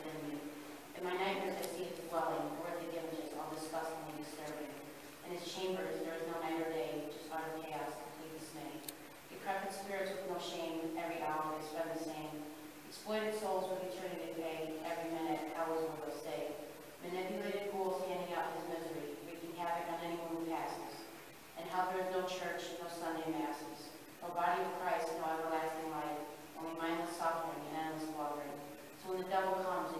within me. In my nightmares I see his dwelling, earthly images, all disgusting and disturbing. In his chambers there is no night or day, just utter chaos, complete dismay. Decrepit spirits with no shame, every hour they spend the same. Exploited souls with eternity to pay, every minute hours will they stay. Manipulated ghouls handing out his misery, wreaking havoc on anyone who passes. And how there is no church, no Sunday masses, no body of Christ, no everlasting life, only mindless suffering and endless blubbering. So when the devil comes,